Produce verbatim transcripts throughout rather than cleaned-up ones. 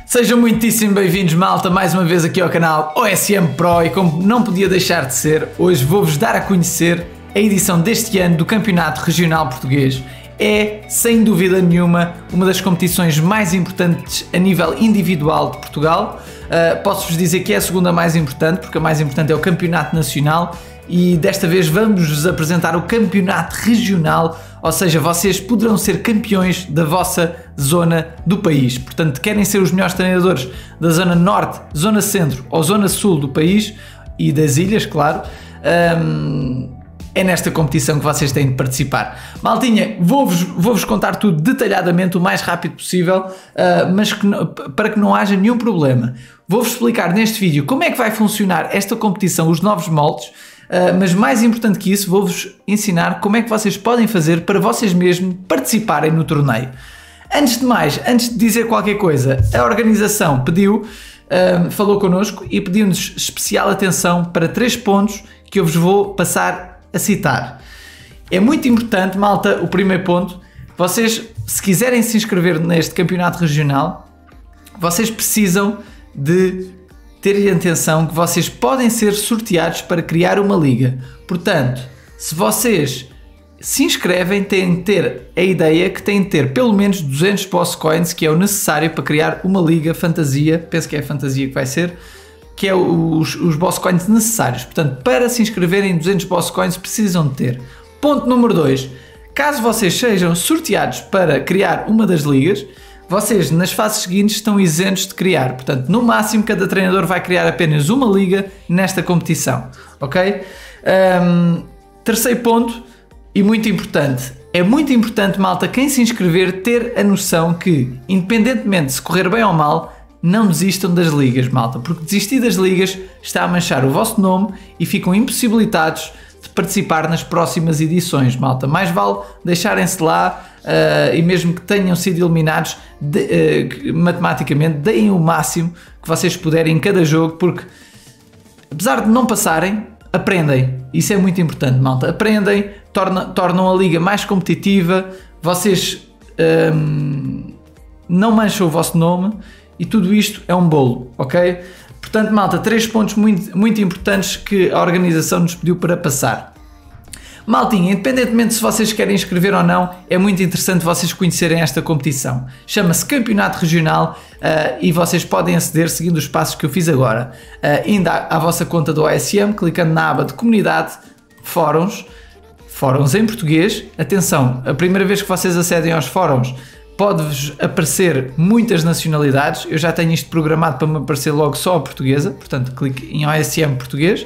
Sejam muitíssimo bem-vindos, malta, mais uma vez aqui ao canal O S M Pro, e como não podia deixar de ser, hoje vou-vos dar a conhecer a edição deste ano do Campeonato Regional Português. É, sem dúvida nenhuma, uma das competições mais importantes a nível individual de Portugal. Uh, Posso-vos dizer que é a segunda mais importante, porque a mais importante é o Campeonato Nacional, e desta vez vamos-vos apresentar o Campeonato Regional, ou seja, vocês poderão ser campeões da vossa zona do país. Portanto, querem ser os melhores treinadores da Zona Norte, Zona Centro ou Zona Sul do país e das ilhas, claro. Um, É nesta competição que vocês têm de participar. Maltinha, vou-vos vou-vos contar tudo detalhadamente o mais rápido possível, uh, mas que não, para que não haja nenhum problema. Vou-vos explicar neste vídeo como é que vai funcionar esta competição, os novos moldes, uh, mas mais importante que isso, vou-vos ensinar como é que vocês podem fazer para vocês mesmos participarem no torneio. Antes de mais, antes de dizer qualquer coisa, a organização pediu, uh, falou connosco e pediu-nos especial atenção para três pontos que eu vos vou passar a citar. É muito importante, malta, o primeiro ponto. Vocês, se quiserem se inscrever neste campeonato regional, vocês precisam de ter atenção que vocês podem ser sorteados para criar uma liga. Portanto, se vocês se inscrevem, têm de ter a ideia que têm de ter pelo menos duzentos boss coins, que é o necessário para criar uma liga fantasia. Penso que é a fantasia que vai ser, que é os, os boss coins necessários. Portanto, para se inscreverem em duzentos boss coins precisam de ter. Ponto número dois. Caso vocês sejam sorteados para criar uma das ligas, vocês nas fases seguintes estão isentos de criar. Portanto, no máximo cada treinador vai criar apenas uma liga nesta competição. Ok? Um, terceiro ponto, e muito importante. É muito importante, malta, quem se inscrever ter a noção que, independentemente de se correr bem ou mal, não desistam das ligas, malta, porque desistir das ligas está a manchar o vosso nome e ficam impossibilitados de participar nas próximas edições, malta. Mais vale deixarem-se lá uh, e mesmo que tenham sido eliminados, de, uh, matematicamente, deem o máximo que vocês puderem em cada jogo, porque apesar de não passarem, aprendem. Isso é muito importante, malta. Aprendem, torna, tornam a liga mais competitiva, vocês um, não mancham o vosso nome. E tudo isto é um bolo, ok? Portanto, malta, três pontos muito, muito importantes que a organização nos pediu para passar. Maltinha, independentemente se vocês querem inscrever ou não, é muito interessante vocês conhecerem esta competição. Chama-se Campeonato Regional uh, e vocês podem aceder seguindo os passos que eu fiz agora. Uh, indo à, à vossa conta do O S M, clicando na aba de Comunidade, Fóruns, Fóruns em português. Atenção, a primeira vez que vocês acedem aos fóruns, pode-vos aparecer muitas nacionalidades. Eu já tenho isto programado para me aparecer logo só a portuguesa, portanto clique em O S M português,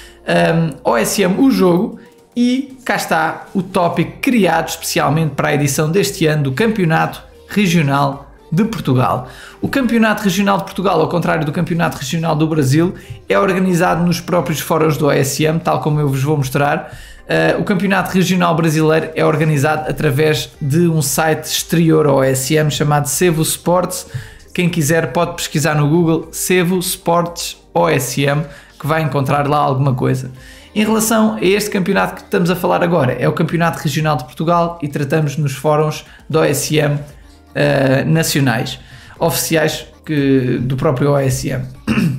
um, O S M o jogo, e cá está o tópico criado especialmente para a edição deste ano do Campeonato Regional de Portugal. O Campeonato Regional de Portugal, ao contrário do Campeonato Regional do Brasil, é organizado nos próprios fóruns do O S M, tal como eu vos vou mostrar. Uh, o Campeonato Regional Brasileiro é organizado através de um site exterior ao O S M chamado Sevo Sports. Quem quiser pode pesquisar no Google Sevo Sports O S M, que vai encontrar lá alguma coisa. Em relação a este campeonato que estamos a falar agora, é o Campeonato Regional de Portugal e tratamos nos fóruns do O S M uh, nacionais, oficiais que, do próprio O S M.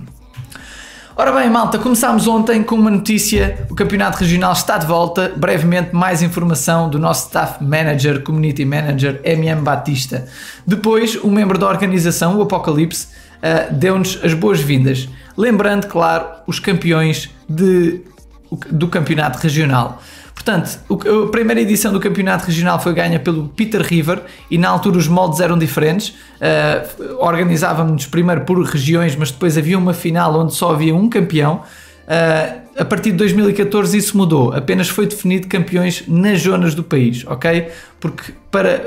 Ora bem, malta, começámos ontem com uma notícia: o Campeonato Regional está de volta. Brevemente, mais informação do nosso Staff Manager, Community Manager, M M Batista. Depois, um membro da organização, o Apocalipse, uh, deu-nos as boas-vindas. Lembrando, claro, os campeões de, do Campeonato Regional. Portanto, a primeira edição do Campeonato Regional foi ganha pelo Peter River e na altura os moldes eram diferentes. Uh, organizávamos primeiro por regiões, mas depois havia uma final onde só havia um campeão. Uh, a partir de dois mil e catorze isso mudou, apenas foi definido campeões nas zonas do país, ok? Porque para,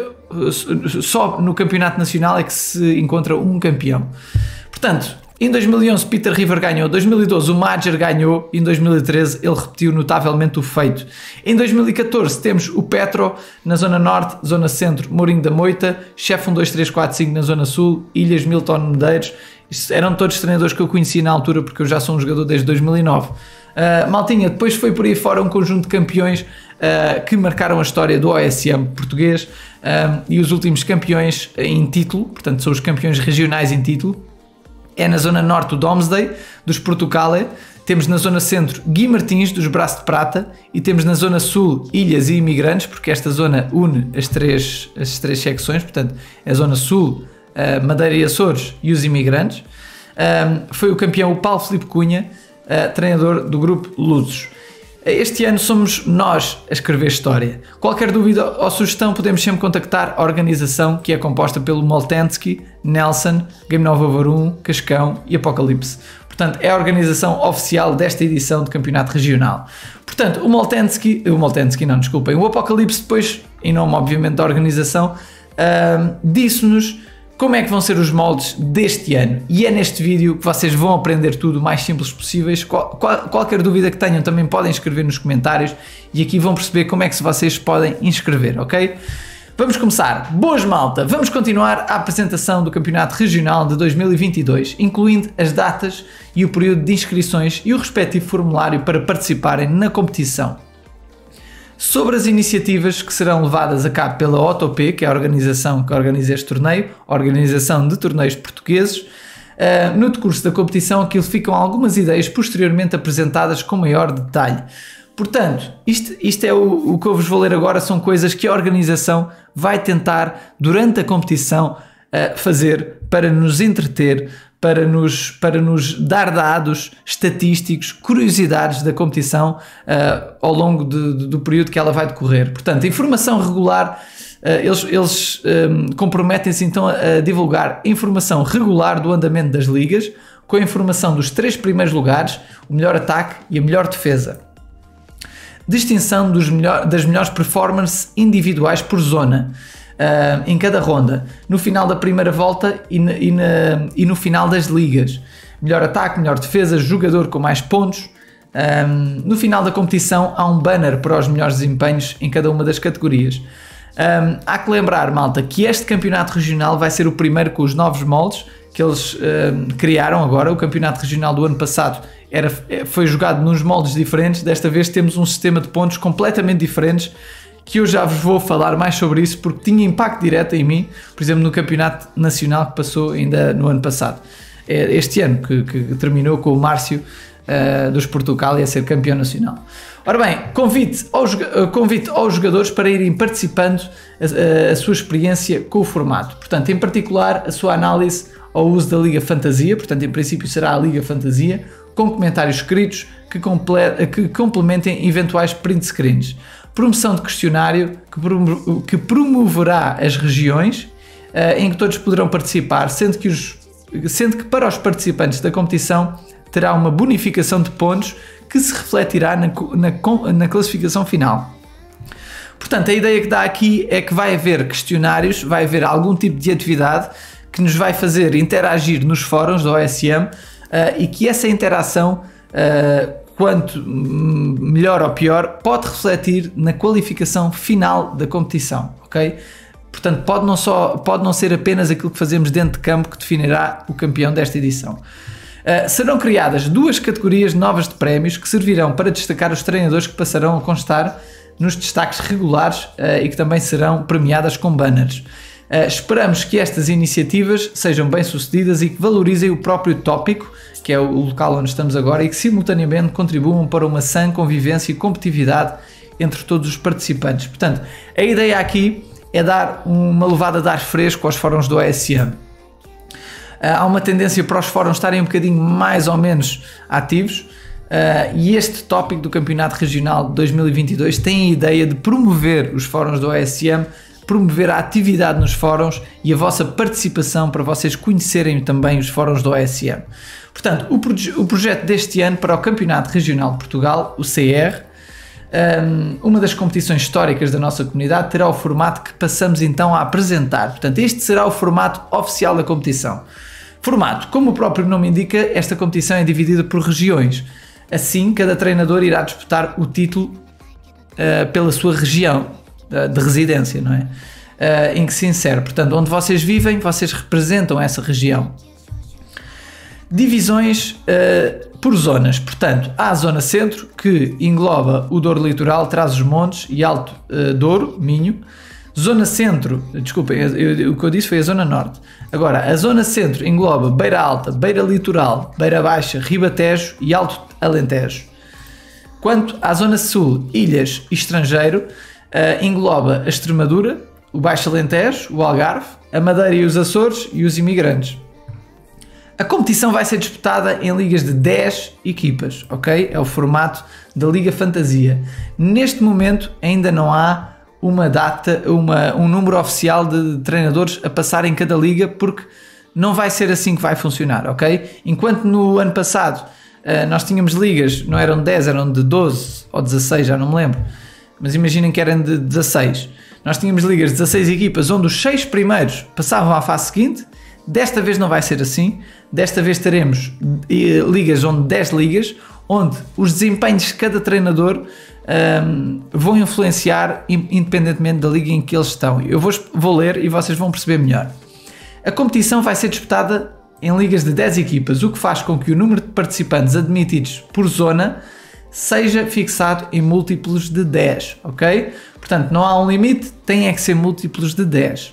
só no Campeonato Nacional é que se encontra um campeão. Portanto, em dois mil e onze Peter River ganhou, em dois mil e doze o Major ganhou e em dois mil e treze ele repetiu notavelmente o feito. Em dois mil e catorze temos o Petro na Zona Norte, Zona Centro, Mourinho da Moita, Chefe um, dois, três, quatro, cinco na Zona Sul, Ilhas, Milton, Medeiros. Isto eram todos treinadores que eu conhecia na altura porque eu já sou um jogador desde dois mil e nove. Uh, maltinha, depois foi por aí fora um conjunto de campeões uh, que marcaram a história do O S M português uh, e os últimos campeões em título, portanto são os campeões regionais em título. é na zona norte o Domesday, dos Portucale, temos na zona centro Guimartins, dos Braço de Prata, e temos na zona sul Ilhas e Imigrantes, porque esta zona une as três, as três secções, portanto, a zona sul, Madeira e Açores e os Imigrantes. Foi o campeão o Paulo Filipe Cunha, treinador do grupo Lusos. Este ano somos nós a escrever história. Qualquer dúvida ou sugestão podemos sempre contactar a organização, que é composta pelo Moltensky, Nelson, Game Nova Varum, Cascão e Apocalipse. Portanto, é a organização oficial desta edição de campeonato regional. Portanto, o Moltensky, o Moltensky não, desculpem, o Apocalipse depois, em nome obviamente da organização, uh, disse-nos como é que vão ser os moldes deste ano, e é neste vídeo que vocês vão aprender tudo o mais simples possíveis. Qual, qual, qualquer dúvida que tenham também podem escrever nos comentários, e aqui vão perceber como é que vocês podem inscrever, ok? Vamos começar. Boas malta, vamos continuar a apresentação do Campeonato Regional de dois mil e vinte e dois, incluindo as datas e o período de inscrições e o respectivo formulário para participarem na competição. Sobre as iniciativas que serão levadas a cabo pela O T O P, que é a organização que organiza este torneio, a Organização de Torneios Portugueses, no decurso da competição aqui ficam algumas ideias posteriormente apresentadas com maior detalhe. Portanto, isto, isto é o, o que eu vos vou ler agora, são coisas que a organização vai tentar durante a competição fazer para nos entreter, para nos, para nos dar dados estatísticos, curiosidades da competição uh, ao longo de, de, do período que ela vai decorrer. Portanto, informação regular, uh, eles, eles um, comprometem-se então a, a divulgar informação regular do andamento das ligas, com a informação dos três primeiros lugares, o melhor ataque e a melhor defesa. Distinção dos melhor, das melhores performances individuais por zona. Uh, em cada ronda, no final da primeira volta e, na, e, na, e no final das ligas. Melhor ataque, melhor defesa, jogador com mais pontos. Um, no final da competição há um banner para os melhores desempenhos em cada uma das categorias. Um, há que lembrar, malta, que este campeonato regional vai ser o primeiro com os novos moldes que eles um, criaram agora. O campeonato regional do ano passado era, foi jogado nos moldes diferentes. Desta vez temos um sistema de pontos completamente diferentes, que eu já vos vou falar mais sobre isso, porque tinha impacto direto em mim, por exemplo, no campeonato nacional que passou ainda no ano passado. É este ano, que, que terminou com o Márcio uh, dos Portugal a ser campeão nacional. Ora bem, convite aos, convite aos jogadores para irem participando a, a, a sua experiência com o formato. Portanto, em particular, a sua análise ao uso da Liga Fantasia, portanto, em princípio será a Liga Fantasia, com comentários escritos que, comple que complementem eventuais print screens. Promoção de questionário que, promo que promoverá as regiões uh, em que todos poderão participar, sendo que, os, sendo que para os participantes da competição terá uma bonificação de pontos que se refletirá na, na, na classificação final. Portanto, a ideia que dá aqui é que vai haver questionários, vai haver algum tipo de atividade que nos vai fazer interagir nos fóruns da O S M uh, e que essa interação uh, quanto melhor ou pior, pode refletir na qualificação final da competição, ok? Portanto, pode não, só, pode não ser apenas aquilo que fazemos dentro de campo que definirá o campeão desta edição. Uh, serão criadas duas categorias novas de prémios que servirão para destacar os treinadores que passarão a constar nos destaques regulares uh, e que também serão premiadas com banners. Uh, esperamos que estas iniciativas sejam bem sucedidas e que valorizem o próprio tópico, que é o local onde estamos agora, e que simultaneamente contribuam para uma sã convivência e competitividade entre todos os participantes. Portanto, a ideia aqui é dar uma levada de ar fresco aos fóruns do O S M. Uh, há uma tendência para os fóruns estarem um bocadinho mais ou menos ativos, uh, e este tópico do Campeonato Regional de dois mil e vinte e dois tem a ideia de promover os fóruns do O S M, promover a atividade nos fóruns e a vossa participação para vocês conhecerem também os fóruns do O S M. Portanto, o, proje o projeto deste ano para o Campeonato Regional de Portugal, o C R, um, uma das competições históricas da nossa comunidade, terá o formato que passamos então a apresentar. Portanto, este será o formato oficial da competição. Formato, como o próprio nome indica, esta competição é dividida por regiões. Assim, cada treinador irá disputar o título uh, pela sua região uh, de residência, não é? Uh, em que se insere. Portanto, onde vocês vivem, vocês representam essa região. Divisões uh, por zonas. Portanto, há a zona centro, que engloba o Douro Litoral, Trás-os-Montes e Alto uh, Douro, Minho. Zona Centro, desculpem, eu, eu, o que eu disse foi a Zona Norte. Agora, a Zona Centro engloba Beira Alta, Beira Litoral, Beira Baixa, Ribatejo e Alto Alentejo. Quanto à Zona Sul, Ilhas e Estrangeiro, uh, engloba a Extremadura, o Baixo Alentejo, o Algarve, a Madeira e os Açores e os imigrantes. A competição vai ser disputada em ligas de dez equipas, ok? É o formato da Liga Fantasia. Neste momento ainda não há uma data, uma, um número oficial de treinadores a passar em cada liga, porque não vai ser assim que vai funcionar, ok? Enquanto no ano passado uh, nós tínhamos ligas, não eram de dez, eram de doze ou dezasseis, já não me lembro, mas imaginem que eram de dezasseis. Nós tínhamos ligas de dezasseis equipas, onde os seis primeiros passavam à fase seguinte. Desta vez não vai ser assim. Desta vez teremos ligas onde dez ligas, onde os desempenhos de cada treinador um, vão influenciar independentemente da liga em que eles estão. Eu vou, vou ler e vocês vão perceber melhor. A competição vai ser disputada em ligas de dez equipas, o que faz com que o número de participantes admitidos por zona seja fixado em múltiplos de dez, ok? Portanto, não há um limite, tem é que ser múltiplos de dez.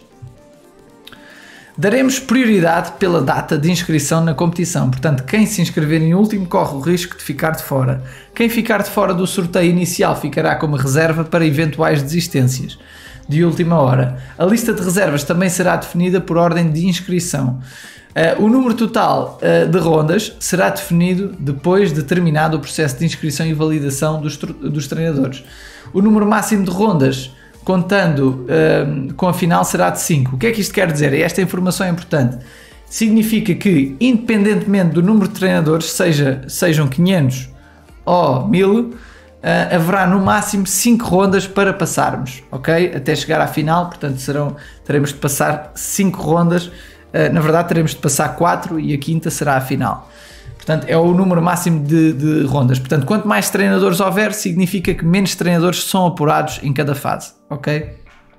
Daremos prioridade pela data de inscrição na competição, portanto, quem se inscrever em último corre o risco de ficar de fora. Quem ficar de fora do sorteio inicial ficará como reserva para eventuais desistências de última hora. A lista de reservas também será definida por ordem de inscrição. Uh, o número total uh, de rondas será definido depois de terminado o processo de inscrição e validação dos, dos treinadores. O número máximo de rondas, contando uh, com a final, será de cinco. O que é que isto quer dizer? Esta informação é importante. Significa que, independentemente do número de treinadores, seja, sejam quinhentos ou mil, uh, haverá no máximo cinco rondas para passarmos, ok? Até chegar à final, portanto serão, teremos de passar cinco rondas. Uh, na verdade teremos de passar quatro e a quinta será a final. Portanto, é o número máximo de, de rondas. Portanto, quanto mais treinadores houver, significa que menos treinadores são apurados em cada fase, ok?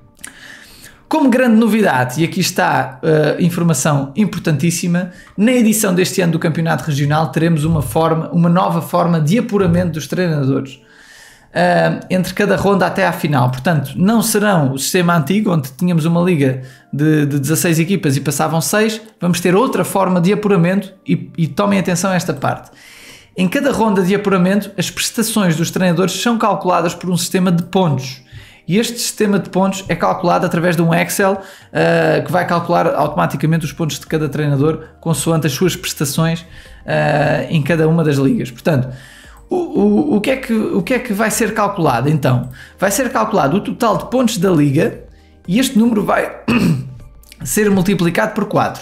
Como grande novidade, e aqui está uh, informação importantíssima, na edição deste ano do Campeonato Regional teremos uma, forma, uma nova forma de apuramento dos treinadores uh, entre cada ronda até à final. Portanto, não serão o sistema antigo, onde tínhamos uma liga de, de dezasseis equipas e passavam seis, vamos ter outra forma de apuramento e, e tomem atenção a esta parte. Em cada ronda de apuramento, as prestações dos treinadores são calculadas por um sistema de pontos. E este sistema de pontos é calculado através de um Excel uh, que vai calcular automaticamente os pontos de cada treinador consoante as suas prestações uh, em cada uma das ligas. Portanto, o, o, o, que é que, o que é que vai ser calculado então? Vai ser calculado o total de pontos da liga e este número vai ser multiplicado por quatro.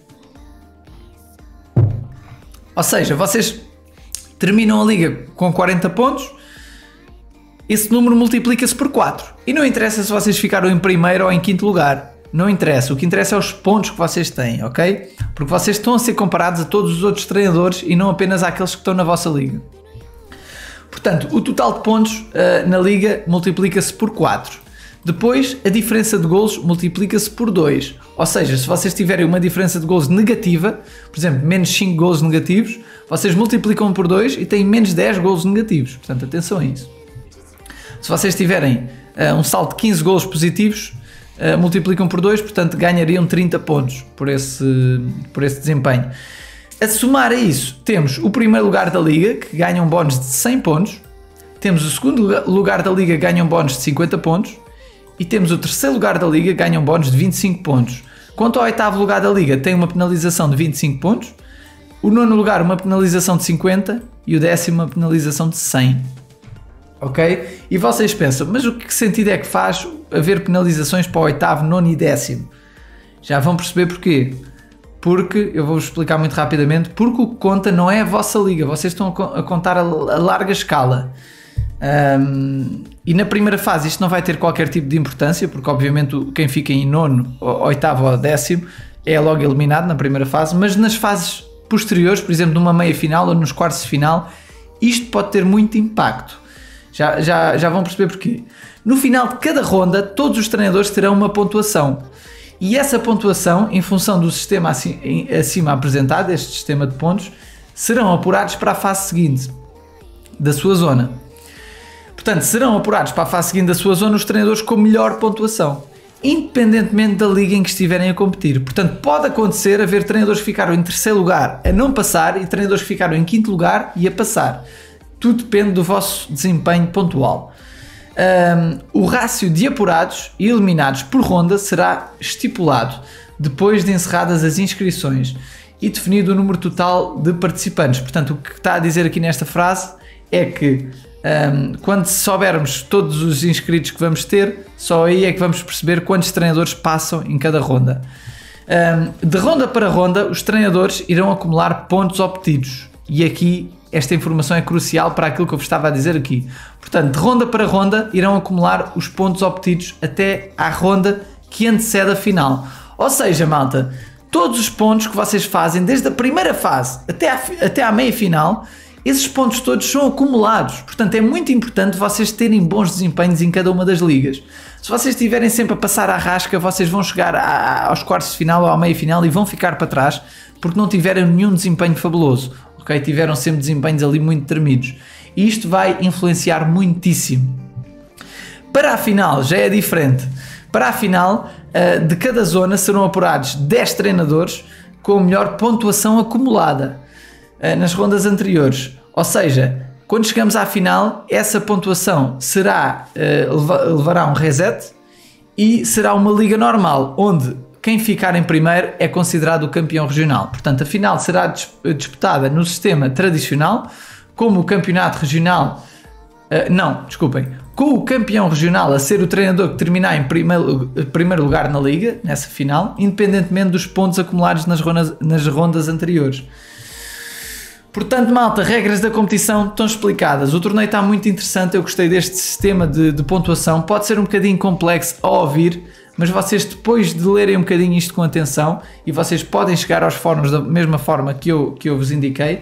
Ou seja, vocês terminam a liga com quarenta pontos, esse número multiplica-se por quatro. E não interessa se vocês ficaram em primeiro ou em quinto lugar. Não interessa. O que interessa é os pontos que vocês têm, ok? Porque vocês estão a ser comparados a todos os outros treinadores e não apenas àqueles que estão na vossa liga. Portanto, o total de pontos uh, na liga multiplica-se por quatro. Depois, a diferença de golos multiplica-se por dois. Ou seja, se vocês tiverem uma diferença de golos negativa, por exemplo, menos cinco golos negativos, vocês multiplicam por dois e têm menos dez golos negativos. Portanto, atenção a isso. Se vocês tiverem uh, um saldo de quinze golos positivos, uh, multiplicam por dois, portanto ganhariam trinta pontos por esse, por esse desempenho. A somar a isso, temos o primeiro lugar da liga, que ganha um bónus de cem pontos, temos o segundo lugar da liga, que ganha um bónus de cinquenta pontos, e temos o terceiro lugar da liga, que ganha um bónus de vinte e cinco pontos. Quanto ao oitavo lugar da liga, tem uma penalização de vinte e cinco pontos, o nono lugar uma penalização de cinquenta e o décimo uma penalização de cem. Ok? E vocês pensam, mas o que sentido é que faz haver penalizações para o oitavo, nono e décimo? Já vão perceber porquê. Porque, eu vou-vos explicar muito rapidamente, porque o que conta não é a vossa liga, vocês estão a contar a larga escala. Um, e na primeira fase isto não vai ter qualquer tipo de importância, porque obviamente quem fica em nono, oitavo ou décimo é logo eliminado na primeira fase, mas nas fases posteriores, por exemplo numa meia final ou nos quartos de final, isto pode ter muito impacto. Já, já, já vão perceber porquê. No final de cada ronda, todos os treinadores terão uma pontuação. E essa pontuação, em função do sistema acima, acima apresentado, este sistema de pontos, serão apurados para a fase seguinte da sua zona. Portanto, serão apurados para a fase seguinte da sua zona os treinadores com melhor pontuação. independentemente da liga em que estiverem a competir. Portanto, pode acontecer haver treinadores que ficaram em terceiro lugar a não passar e treinadores que ficaram em quinto lugar e a passar. Tudo depende do vosso desempenho pontual. Um, o rácio de apurados e eliminados por ronda será estipulado depois de encerradas as inscrições e definido o número total de participantes. Portanto, o que está a dizer aqui nesta frase é que um, quando soubermos todos os inscritos que vamos ter, só aí é que vamos perceber quantos treinadores passam em cada ronda. Um, de ronda para ronda, os treinadores irão acumular pontos obtidos. E aqui esta informação é crucial para aquilo que eu vos estava a dizer aqui. Portanto, de ronda para ronda irão acumular os pontos obtidos até à ronda que antecede a final. Ou seja, malta, todos os pontos que vocês fazem desde a primeira fase até à, até à meia final, esses pontos todos são acumulados. Portanto, é muito importante vocês terem bons desempenhos em cada uma das ligas. Se vocês estiverem sempre a passar à rasca, vocês vão chegar a, aos quartos de final ou à meia final e vão ficar para trás porque não tiveram nenhum desempenho fabuloso. Okay? Tiveram sempre desempenhos ali muito tremidos. E isto vai influenciar muitíssimo. Para a final já é diferente. Para a final, de cada zona serão apurados dez treinadores com a melhor pontuação acumulada nas rondas anteriores. Ou seja, quando chegamos à final, essa pontuação será, levará um reset e será uma liga normal, onde quem ficar em primeiro é considerado o campeão regional. Portanto, a final será disputada no sistema tradicional, como o campeonato regional... Uh, não, desculpem. Com o campeão regional a ser o treinador que terminar em primeiro, primeiro lugar na liga, nessa final, independentemente dos pontos acumulados nas rondas, nas rondas anteriores. Portanto, malta, regras da competição estão explicadas. O torneio está muito interessante, eu gostei deste sistema de, de pontuação. Pode ser um bocadinho complexo a ouvir, mas vocês depois de lerem um bocadinho isto com atenção, e vocês podem chegar aos fóruns da mesma forma que eu, que eu vos indiquei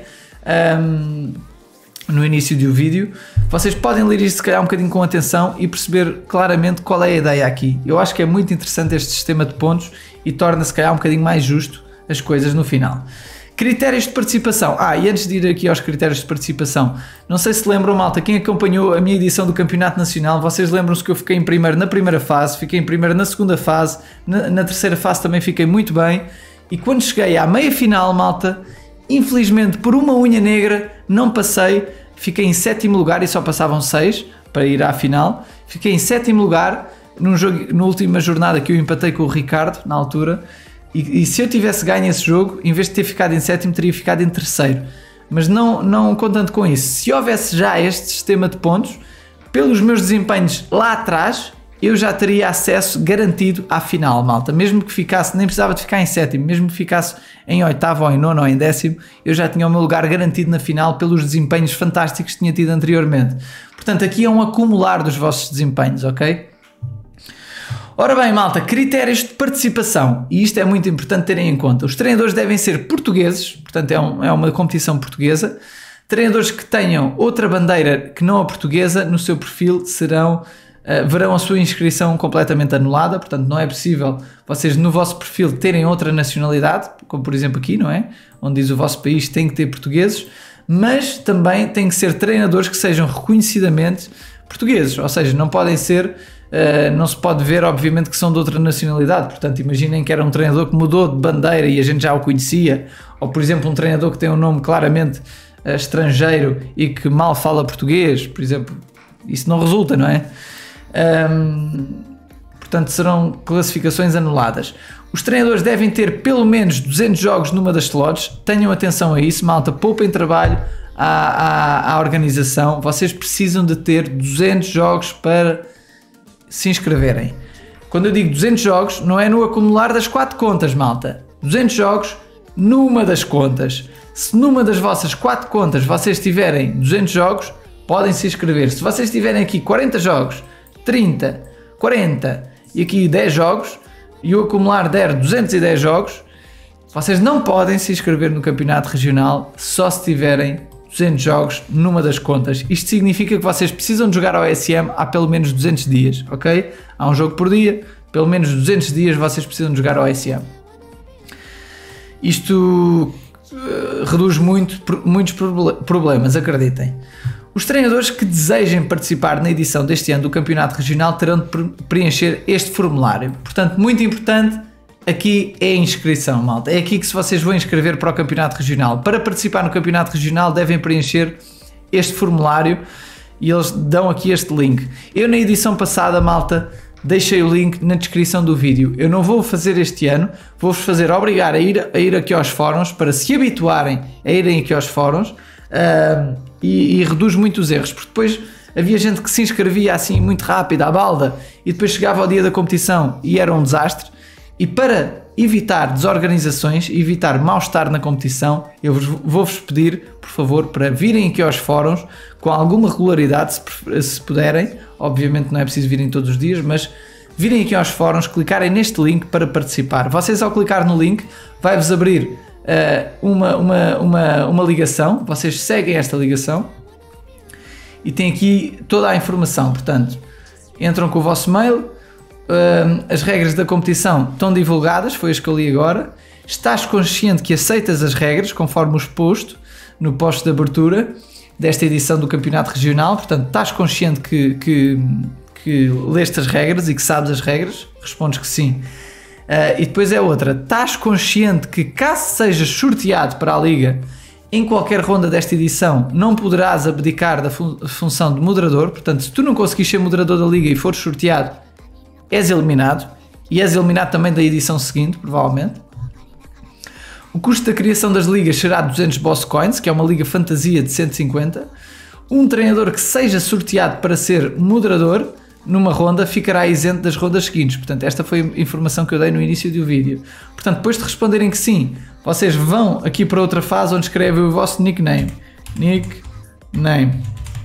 um, no início do vídeo, vocês podem ler isto se calhar um bocadinho com atenção e perceber claramente qual é a ideia aqui. Eu acho que é muito interessante este sistema de pontos e torna se calhar um bocadinho mais justo as coisas no final. Critérios de participação. Ah, e antes de ir aqui aos critérios de participação, não sei se lembram, malta, quem acompanhou a minha edição do Campeonato Nacional, vocês lembram-se que eu fiquei em primeiro na primeira fase, fiquei em primeiro na segunda fase, na, na terceira fase também fiquei muito bem, e quando cheguei à meia final, malta, infelizmente por uma unha negra não passei, fiquei em sétimo lugar e só passavam seis para ir à final, fiquei em sétimo lugar num jogo, na última jornada que eu empatei com o Ricardo na altura. E, e se eu tivesse ganho esse jogo, em vez de ter ficado em sétimo, teria ficado em terceiro. Mas não, não contando com isso, se houvesse já este sistema de pontos, pelos meus desempenhos lá atrás, eu já teria acesso garantido à final, malta. Mesmo que ficasse, nem precisava de ficar em sétimo, mesmo que ficasse em oitavo ou em nono ou em décimo, eu já tinha o meu lugar garantido na final pelos desempenhos fantásticos que tinha tido anteriormente. Portanto, aqui é um acumular dos vossos desempenhos, ok? Ora bem, malta, critérios de participação, e isto é muito importante terem em conta. Os treinadores devem ser portugueses, portanto é, um, é uma competição portuguesa. Treinadores que tenham outra bandeira que não a portuguesa no seu perfil serão, uh, verão a sua inscrição completamente anulada, portanto não é possível vocês no vosso perfil terem outra nacionalidade, como por exemplo aqui, não é? Onde diz o vosso país tem que ter portugueses, mas também tem que ser treinadores que sejam reconhecidamente portugueses, ou seja, não podem ser... Uh, não se pode ver, obviamente, que são de outra nacionalidade. Portanto, imaginem que era um treinador que mudou de bandeira e a gente já o conhecia, ou por exemplo um treinador que tem um nome claramente uh, estrangeiro e que mal fala português, por exemplo, isso não resulta, não é? Um, portanto, serão classificações anuladas. Os treinadores devem ter pelo menos duzentos jogos numa das slots. Tenham atenção a isso, malta, poupem trabalho à, à, à organização. Vocês precisam de ter duzentos jogos para se inscreverem. Quando eu digo duzentos jogos, não é no acumular das quatro contas, malta. duzentos jogos numa das contas. Se numa das vossas quatro contas vocês tiverem duzentos jogos, podem se inscrever. Se vocês tiverem aqui quarenta jogos, trinta, quarenta e aqui dez jogos, e o acumular der duzentos e dez jogos, vocês não podem se inscrever no campeonato regional só se tiverem duzentos jogos numa das contas. Isto significa que vocês precisam de jogar ao O S M há pelo menos duzentos dias, ok? Há um jogo por dia, pelo menos duzentos dias vocês precisam de jogar ao O S M. Isto uh, reduz muito, muitos problemas, acreditem. Os treinadores que desejem participar na edição deste ano do Campeonato Regional terão de preencher este formulário. Portanto, muito importante, aqui é a inscrição, malta. É aqui que se vocês vão inscrever para o Campeonato Regional. Para participar no Campeonato Regional devem preencher este formulário e eles dão aqui este link. Eu na edição passada, malta, deixei o link na descrição do vídeo. Eu não vou fazer este ano, vou-vos fazer obrigar a ir, a ir aqui aos fóruns para se habituarem a irem aqui aos fóruns uh, e, e reduz muito os erros, porque depois havia gente que se inscrevia assim muito rápido à balda e depois chegava ao dia da competição e era um desastre. E para evitar desorganizações, evitar mal-estar na competição, eu vou-vos pedir, por favor, para virem aqui aos fóruns com alguma regularidade, se, se puderem. Obviamente não é preciso virem todos os dias, mas virem aqui aos fóruns, clicarem neste link para participar. Vocês, ao clicar no link, vai-vos abrir uh, uma, uma, uma, uma ligação. Vocês seguem esta ligação e tem aqui toda a informação. Portanto, entram com o vosso mail. Uh, as regras da competição estão divulgadas, foi as que eu li agora. Estás consciente que aceitas as regras conforme o exposto no post de abertura desta edição do Campeonato Regional? Portanto, estás consciente que, que, que leste as regras e que sabes as regras? Respondes que sim. Uh, e depois é outra, estás consciente que caso sejas sorteado para a Liga em qualquer ronda desta edição não poderás abdicar da fun função de moderador? Portanto, se tu não conseguires ser moderador da Liga e fores sorteado, és eliminado, e és eliminado também da edição seguinte, provavelmente. O custo da criação das ligas será duzentos Boss Coins, que é uma liga fantasia de cento e cinquenta. Um treinador que seja sorteado para ser moderador numa ronda ficará isento das rondas seguintes. Portanto, esta foi a informação que eu dei no início do vídeo. Portanto, depois de responderem que sim, vocês vão aqui para outra fase onde escrevem o vosso nickname. Nickname.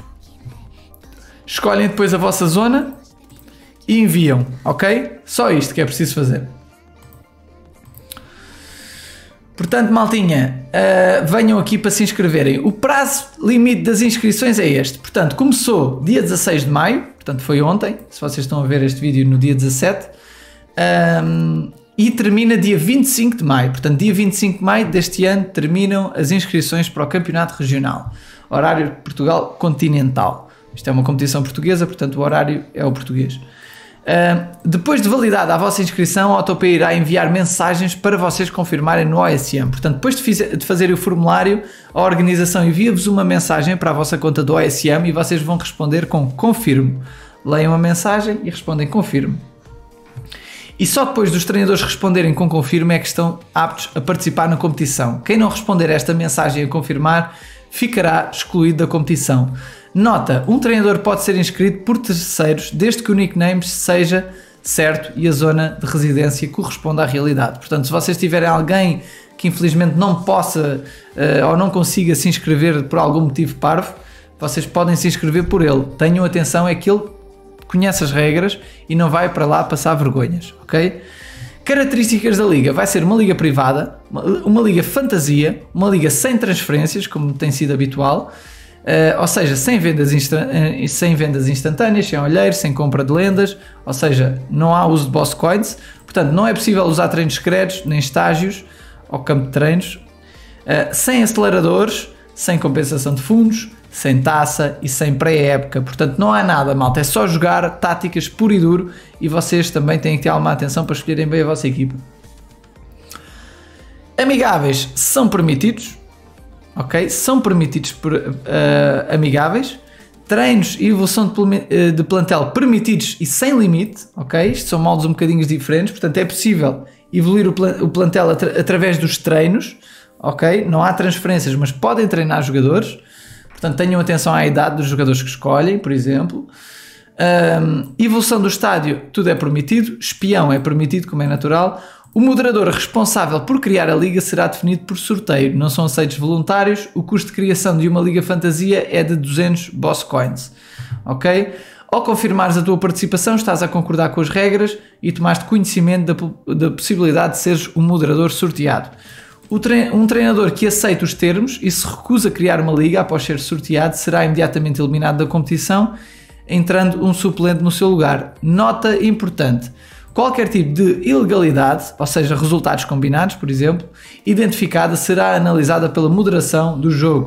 Escolhem depois a vossa zona e enviam, ok? Só isto que é preciso fazer. Portanto, maltinha, uh, venham aqui para se inscreverem. O prazo limite das inscrições é este. Portanto, começou dia dezasseis de maio, portanto foi ontem, se vocês estão a ver este vídeo no dia dezassete, um, e termina dia vinte e cinco de maio. Portanto, dia vinte e cinco de maio deste ano terminam as inscrições para o Campeonato Regional. Horário Portugal Continental. Isto é uma competição portuguesa, portanto o horário é o português. Uh, depois de validada a vossa inscrição, a AutoPay irá enviar mensagens para vocês confirmarem no O S M. Portanto, depois de, fizer, de fazer o formulário, a organização envia-vos uma mensagem para a vossa conta do O S M e vocês vão responder com confirmo. Leiam a mensagem e respondem confirmo. E só depois dos treinadores responderem com confirmo é que estão aptos a participar na competição. Quem não responder a esta mensagem a confirmar ficará excluído da competição. Nota, um treinador pode ser inscrito por terceiros desde que o nickname seja certo e a zona de residência corresponda à realidade. Portanto, se vocês tiverem alguém que infelizmente não possa uh, ou não consiga se inscrever por algum motivo parvo, vocês podem se inscrever por ele. Tenham atenção, é que ele conhece as regras e não vai para lá passar vergonhas, ok? Características da liga: vai ser uma liga privada, uma, uma liga fantasia, uma liga sem transferências, como tem sido habitual. Uh, ou seja, sem vendas, uh, sem vendas instantâneas, sem olheiros, sem compra de lendas, ou seja, não há uso de Boss Coins, portanto não é possível usar treinos secretos, nem estágios ou campo de treinos, uh, sem aceleradores, sem compensação de fundos, sem taça e sem pré-época. Portanto não há nada, malta, é só jogar táticas puro e duro e vocês também têm que ter alguma atenção para escolherem bem a vossa equipa. Amigáveis são permitidos. Ok, são permitidos por, uh, amigáveis, treinos e evolução de, de plantel permitidos e sem limite, ok? Isto são moldes um bocadinho diferentes, portanto é possível evoluir o, plan, o plantel atra, através dos treinos, ok? Não há transferências, mas podem treinar jogadores, portanto tenham atenção à idade dos jogadores que escolhem, por exemplo. Um, evolução do estádio, tudo é permitido, espião é permitido, como é natural. O moderador responsável por criar a liga será definido por sorteio, não são aceitos voluntários. O custo de criação de uma liga fantasia é de duzentos Boss Coins, ok? Ao confirmares a tua participação, estás a concordar com as regras e tomaste conhecimento da, da possibilidade de seres um moderador sorteado. O tre um treinador que aceita os termos e se recusa a criar uma liga após ser sorteado será imediatamente eliminado da competição, entrando um suplente no seu lugar. Nota importante: qualquer tipo de ilegalidade, ou seja, resultados combinados, por exemplo, identificada, será analisada pela moderação do jogo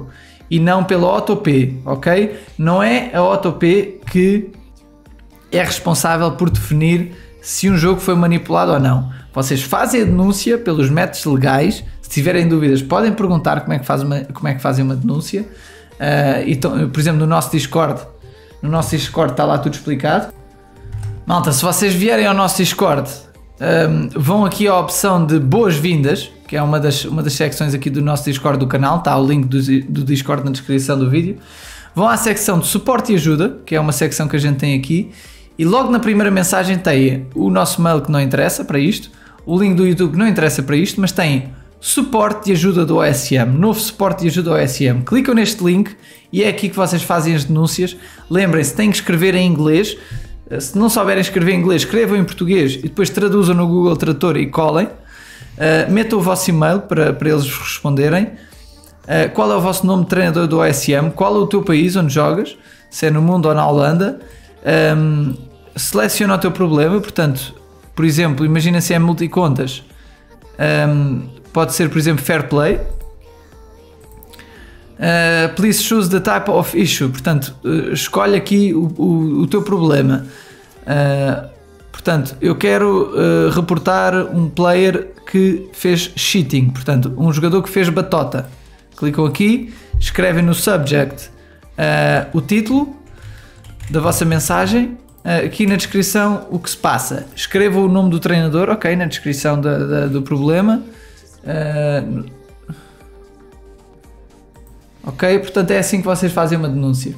e não pela AutoP, ok? Não é a AutoP que é responsável por definir se um jogo foi manipulado ou não. Vocês fazem a denúncia pelos métodos legais. Se tiverem dúvidas, podem perguntar como é que, faz uma, como é que fazem uma denúncia. Uh, então, por exemplo, no nosso Discord, no nosso Discord está lá tudo explicado. Malta, se vocês vierem ao nosso Discord, um, vão aqui à opção de boas-vindas, que é uma das, uma das secções aqui do nosso Discord do canal, está o link do, do Discord na descrição do vídeo. Vão à secção de suporte e ajuda, que é uma secção que a gente tem aqui, e logo na primeira mensagem tem o nosso mail que não interessa para isto, o link do YouTube que não interessa para isto, mas tem suporte e ajuda do O S M, novo suporte e ajuda do O S M. Clicam neste link e é aqui que vocês fazem as denúncias. Lembrem-se, têm que escrever em inglês. Se não souberem escrever em inglês, escrevam em português e depois traduzam no Google Tradutor e colem. Uh, metam o vosso e-mail para, para eles responderem. Uh, qual é o vosso nome de treinador do O S M? Qual é o teu país onde jogas? Se é no mundo ou na Holanda? Um, seleciona o teu problema, portanto, por exemplo, imagina se é multicontas. Um, pode ser, por exemplo, fair play. Uh, please choose the type of issue. Portanto, uh, escolhe aqui o, o, o teu problema. Uh, portanto, eu quero uh, reportar um player que fez cheating. Portanto, um jogador que fez batota. Clicam aqui, escrevem no subject uh, o título da vossa mensagem. Uh, aqui na descrição o que se passa. Escrevam o nome do treinador, ok, na descrição da, da, do problema. Uh, ok, portanto é assim que vocês fazem uma denúncia.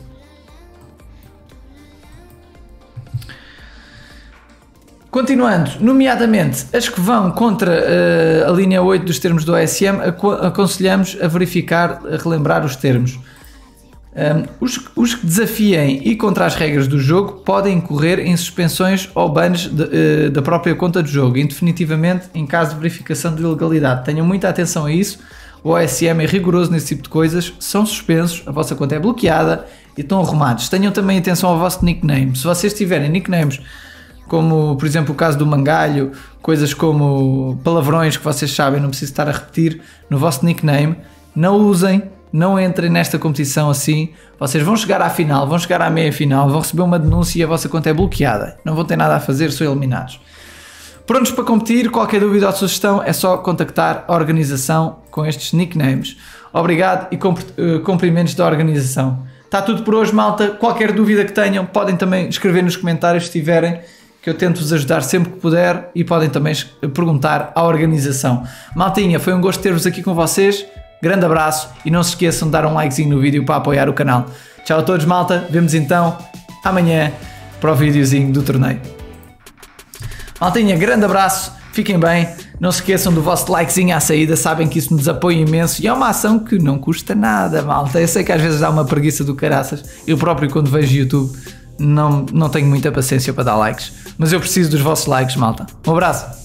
Continuando, nomeadamente as que vão contra uh, a linha oito dos termos do O S M, aconselhamos a verificar, a relembrar os termos. Um, os, os que desafiem e contra as regras do jogo podem incorrer em suspensões ou bans de, uh, da própria conta do jogo, indefinitivamente em caso de verificação de ilegalidade. Tenham muita atenção a isso. O O S M é rigoroso nesse tipo de coisas, são suspensos, a vossa conta é bloqueada e estão arrumados. Tenham também atenção ao vosso nickname. Se vocês tiverem nicknames como, por exemplo, o caso do Mangalho, coisas como palavrões que vocês sabem, não preciso estar a repetir no vosso nickname, não usem, não entrem nesta competição assim. Vocês vão chegar à final, vão chegar à meia-final, vão receber uma denúncia e a vossa conta é bloqueada. Não vão ter nada a fazer, são eliminados. Prontos para competir, qualquer dúvida ou sugestão é só contactar a organização com estes nicknames. Obrigado e cumprimentos da organização. Está tudo por hoje, malta. Qualquer dúvida que tenham, podem também escrever nos comentários se tiverem, que eu tento vos ajudar sempre que puder, e podem também perguntar à organização. Maltinha, foi um gosto ter-vos aqui com vocês. Grande abraço e não se esqueçam de dar um likezinho no vídeo para apoiar o canal. Tchau a todos, malta. Vemos então amanhã para o videozinho do torneio. Maltinha, grande abraço, fiquem bem, não se esqueçam do vosso likezinho à saída, sabem que isso nos apoia imenso e é uma ação que não custa nada, malta. Eu sei que às vezes dá uma preguiça do caraças, eu próprio quando vejo YouTube não, não tenho muita paciência para dar likes, mas eu preciso dos vossos likes, malta. Um abraço.